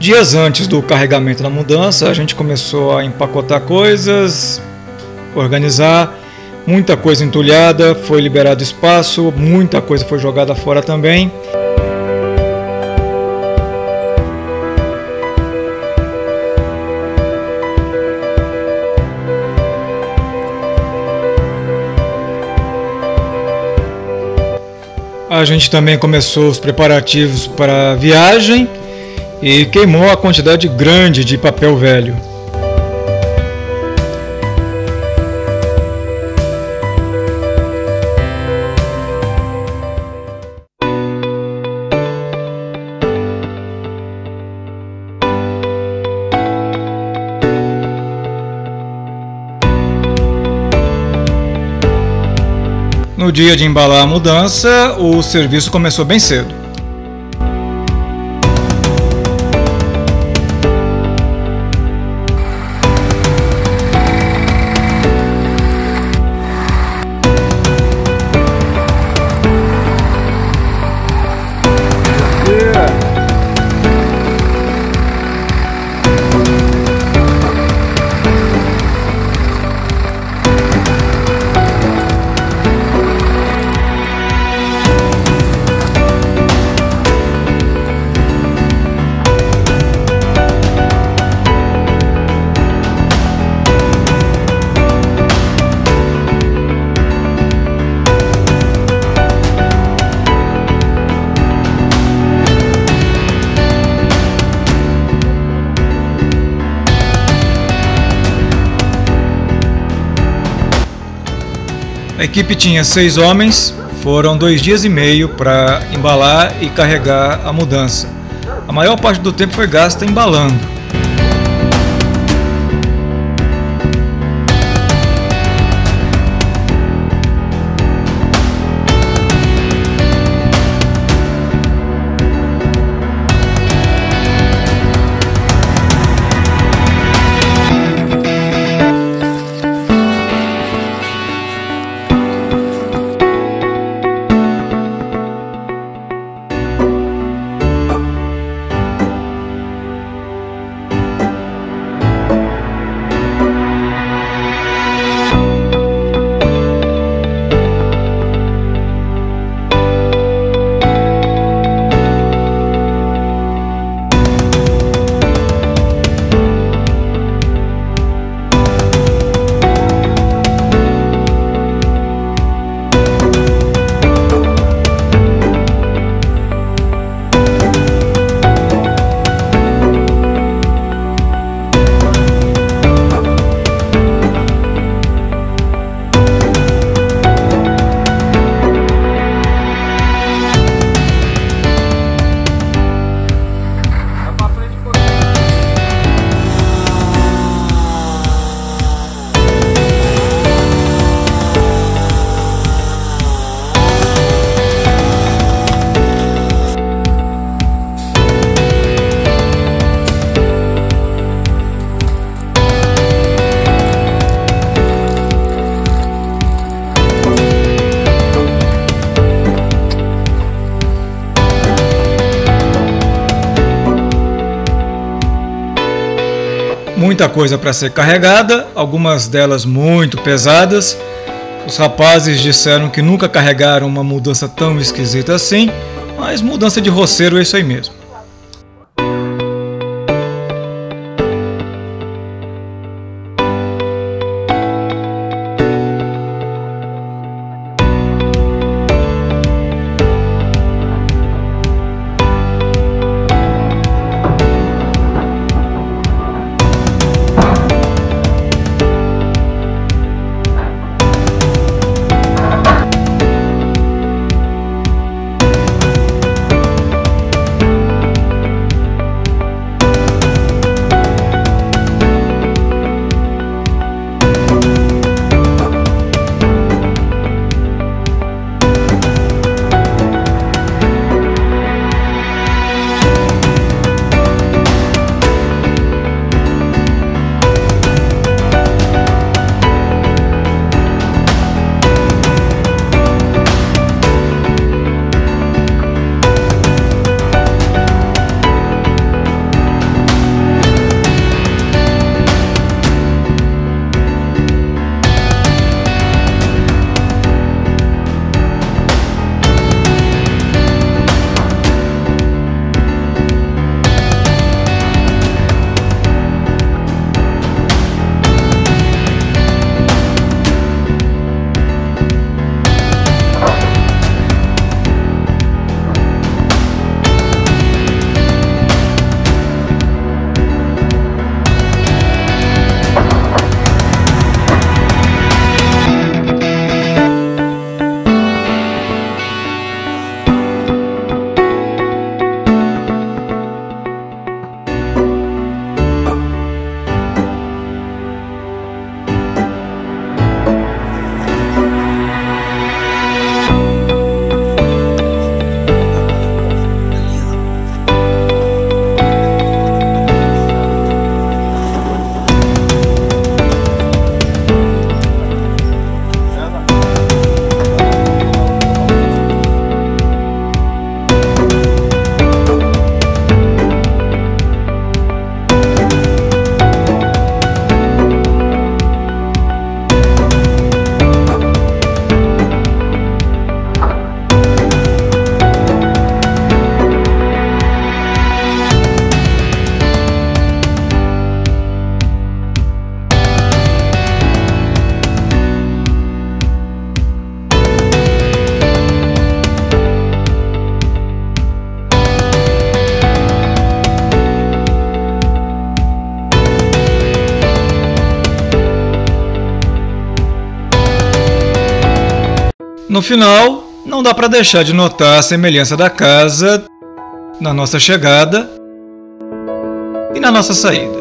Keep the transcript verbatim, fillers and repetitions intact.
Dias antes do carregamento da mudança, a gente começou a empacotar coisas, organizar, muita coisa entulhada, foi liberado espaço, muita coisa foi jogada fora também. A gente também começou os preparativos para a viagem e queimou a quantidade grande de papel velho. No dia de embalar a mudança, o serviço começou bem cedo. A equipe tinha seis homens, foram dois dias e meio para embalar e carregar a mudança. A maior parte do tempo foi gasta embalando. Muita coisa para ser carregada, algumas delas muito pesadas. Os rapazes disseram que nunca carregaram uma mudança tão esquisita assim, mas mudança de roceiro é isso aí mesmo. No final, não dá para deixar de notar a semelhança da casa na nossa chegada e na nossa saída.